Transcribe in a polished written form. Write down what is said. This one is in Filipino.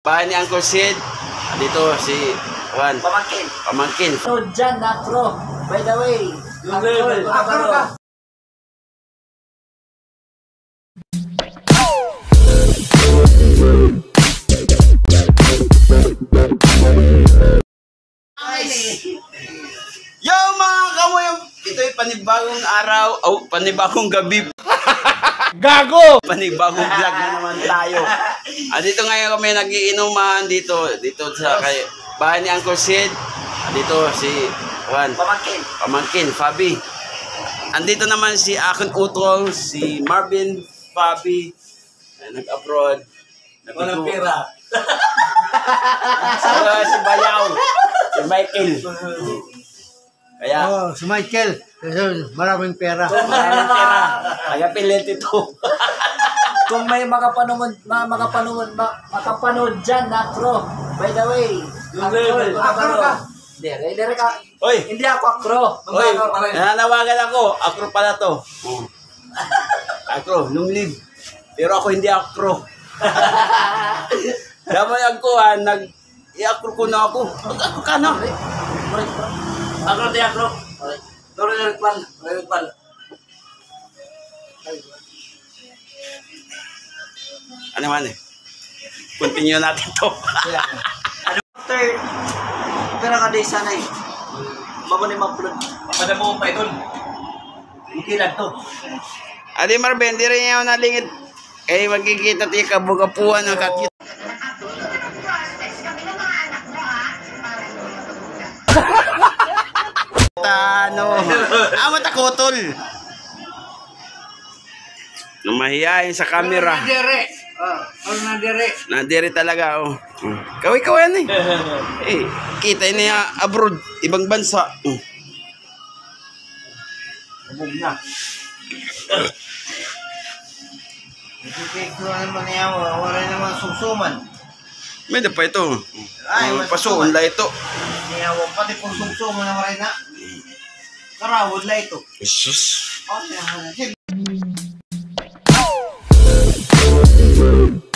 bahay ni Uncle Sid. Dito si Juan. Pamangkin. So, Jan Nakro. By the way, Akro ka. Yo mga kamoy, ito'y panibagong araw, panibagong gabi. Gago! Panibagong vlog na naman tayo. Dito ngayon kami nagiinuman dito sa bahay ni Uncle Sid. Dito si Juan. Pamangkin, Fabi. Andito naman si Akon Utol, si Marvin, Fabi. Nag-abroad. Walang pera. Si Bayaw. Si Michael. Kaya, Si Michael. Maraming pera. kaya pilit ito. Kung may makapanood dyan, Nakro. By the way, Akro ka. Dire ka. Hoy! Hindi ako Akro. Hoy! Nananawagan ako. Akro pala to. Akro, lumlib. Pero ako hindi akro. Damay ako i-akro ko na ako. Ako ka na. Akro di Akro. Rekpan. Ano man eh. Continue natin to. After, pera ka day sana eh. Bago na ma-upload. Pada mo pa ito. Okay lang to. Adi Marben, di rin niya nalingit. Eh, magkikita tayo kabugapuan ng kakit. Matakotol. Lumahiyain sa camera. Nadiri talaga, oh. Kaway-kawayan eh. Kita niya abroad, ibang bansa. Bubog na. Ikikuhan mo niya, wala naman sumsuman. May pa ito. Pasuon la ito. Niya, pati kung sumsuman na maray na. Karawad la ito. Jesus. Oh,